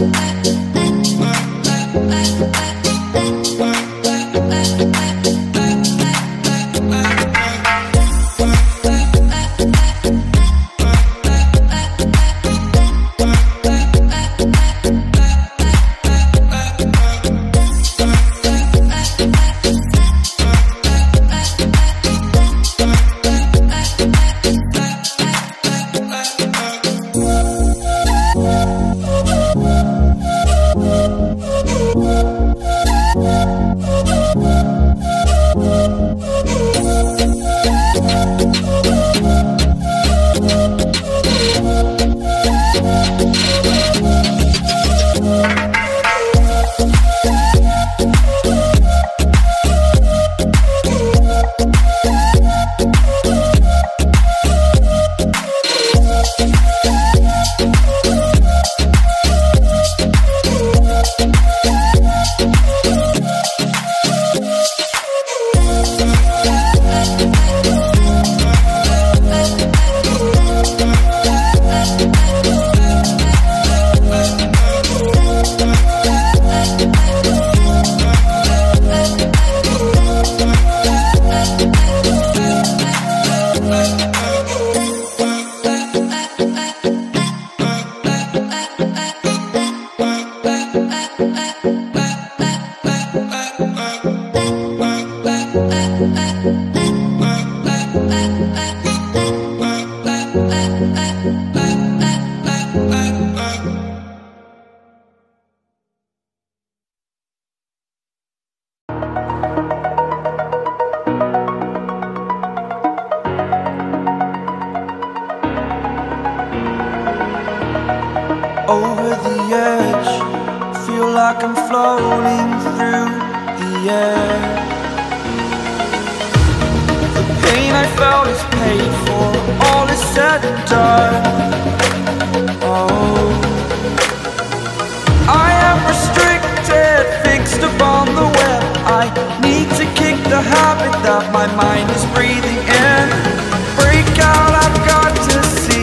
over the edge, feel like I'm floating through the air. The pain I felt is paid for, all is said and done. Oh, I am restricted, fixed upon the web. I need to kick the habit that my mind is breathing in. Break out, I've got to see.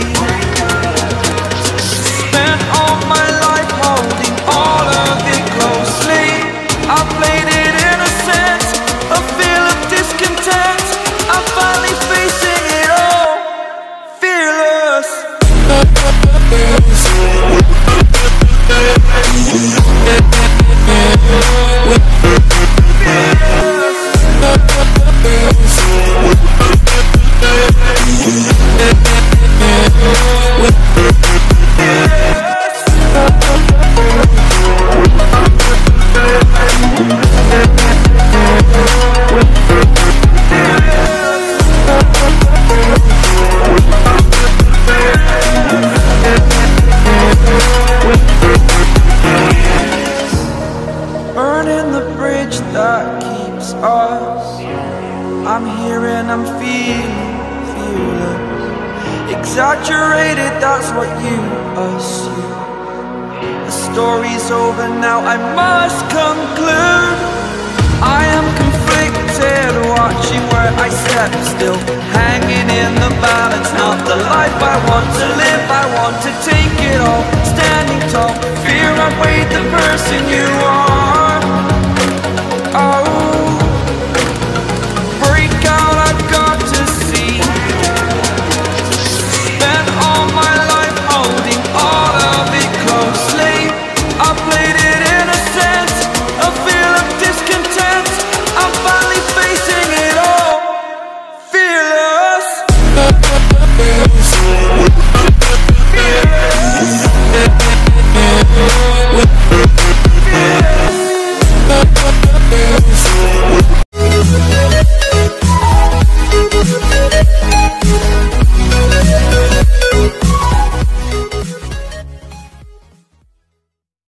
Spent all my life holding all of it closely. I played it innocent, a feel of discontent. I'm finally facing it all, fearless. Burning the bridge that keeps us. I'm here and I'm feeling fearless. Exaggerated, that's what you assume. The story's over now, I must conclude. I am conflicted, watching where I step still, hanging in the balance. Not the life I want to live, I want to take it all. Standing tall, fear outweighed the person you are.